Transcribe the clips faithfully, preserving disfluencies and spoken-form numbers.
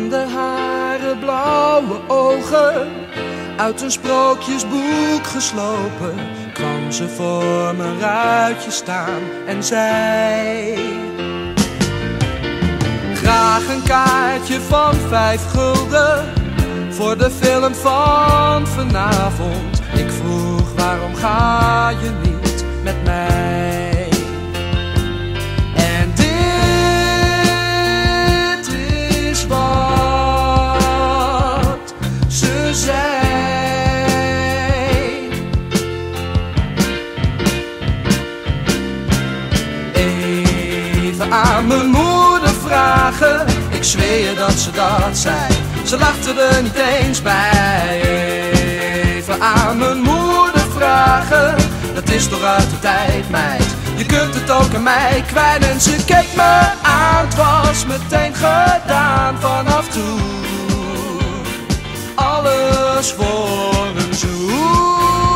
Blonde haren, blauwe ogen, uit een sprookjesboek geslopen, kwam ze voor mijn ruitje staan en zei: graag een kaartje van vijf gulden voor de film van vanavond. Ik vroeg: waarom ga je niet met mij? En dit is wat ze zei: even aan mijn moeder vragen, ik zweer je dat ze dat zei. Ze lachte er niet eens bij. Even aan mijn moeder vragen, dat is toch uit de tijd, meid. Je kunt het ook aan mij kwijt. En ze keek me aan, het was meteen gedaan. Vanaf toen, alles voor een zoen.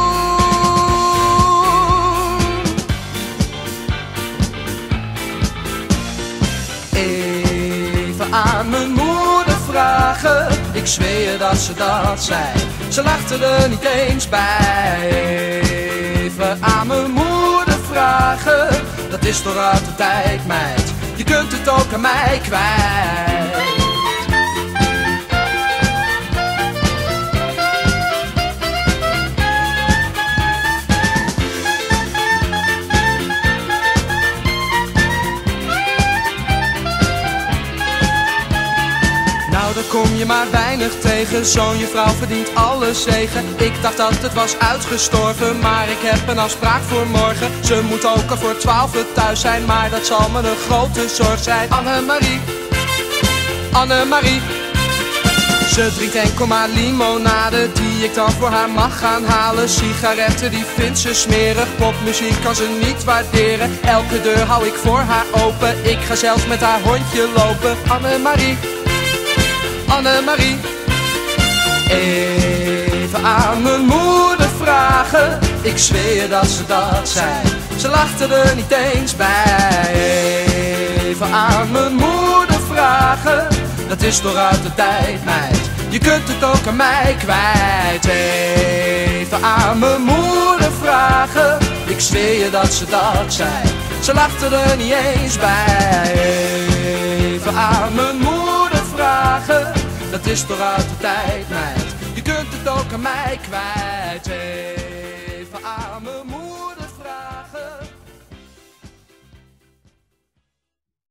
Even aan mijn moeder vragen, ik zweer je dat ze dat zei. Ze lachte er niet eens bij. Even aan mijn moeder vragen, dat is toch uit de tijd, meid. Je kunt het ook aan mij kwijt. Nou, daar kom je maar weinig tegen. Zo'n juffrouw verdient alle zegen. Ik dacht dat het was uitgestorven, maar ik heb een afspraak voor morgen. Ze moet ook al voor twaalf thuis zijn, maar dat zal me een grote zorg zijn. Annemarie, Annemarie, ze drinkt enkel maar limonade, die ik dan voor haar mag gaan halen. Sigaretten, die vindt ze smerig. Popmuziek kan ze niet waarderen. Elke deur hou ik voor haar open. Ik ga zelfs met haar hondje lopen. Annemarie, Annemarie, even aan mijn moeder vragen. Ik zweer je dat ze dat zei. Ze lachte er niet eens bij. Even aan mijn moeder vragen, dat is toch uit de tijd, meid. Je kunt het ook aan mij kwijt. Even aan mijn moeder vragen, ik zweer je dat ze dat zei. Ze lachte er niet eens bij. Even aan mijn moeder vragen, dat is toch uit de tijd, meid. Je kunt het ook aan mij kwijt. Even aan